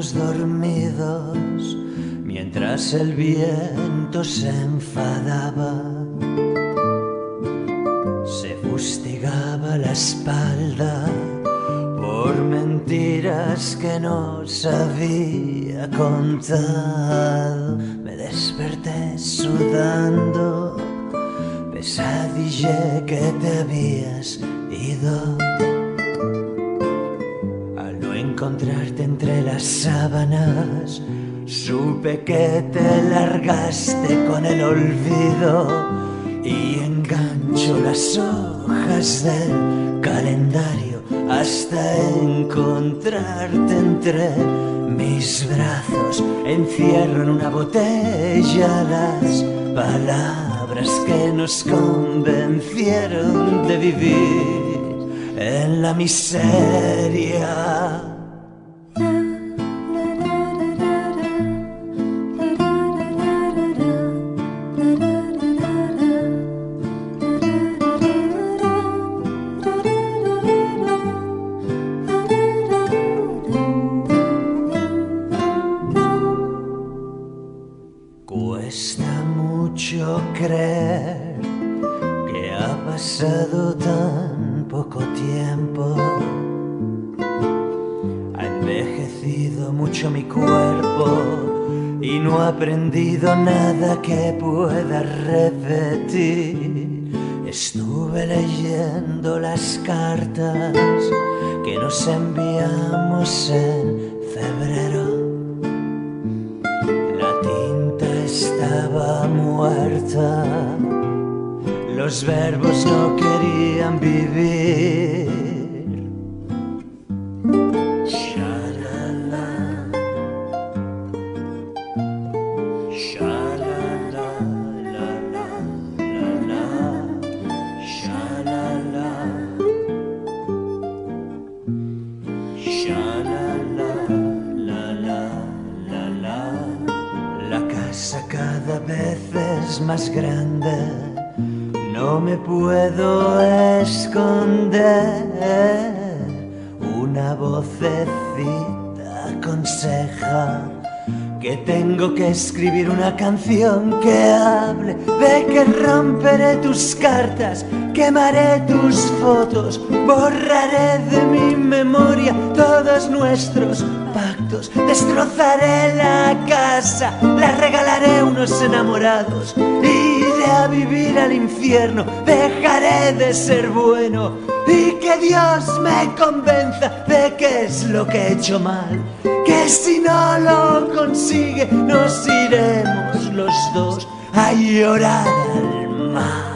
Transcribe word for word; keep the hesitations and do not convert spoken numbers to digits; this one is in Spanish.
ojos dormidos mientras el viento se enfadaba. Se fustigaba la espalda por mentiras que nos había contado. Me desperté sudando, pesadillé que te habías ido. Al no encontrarte entre las sábanas, supe que te largaste con el olvido. Y engancho las hojas del calendario hasta encontrarte entre mis brazos. Encierro en una botella las palabras que nos convencieron de vivir en la miseria. Cuesta mucho creer que ha pasado tan poco tiempo. Ha envejecido mucho mi cuerpo y no he aprendido nada que pueda repetir. Estuve leyendo las cartas que nos enviamos en febrero. Estaba muerta, los verbos no querían vivir. Sha-la-la, sha-la-la, la-la-la-la, sha-la-la, sha-la-la, la-la-la-la. La casa cada vez es más grande, no me puedo esconder. Una vocecita aconseja que tengo que escribir una canción que hable de que romperé tus cartas, quemaré tus fotos, borraré de mi memoria todos nuestros pactos, destrozaré la casa, la regalaré a unos enamorados, iré a vivir al infierno, dejaré de ser bueno y que Dios me convenza de que es lo que he hecho mal, que si no lo consigue nos iremos los dos a llorar al mar.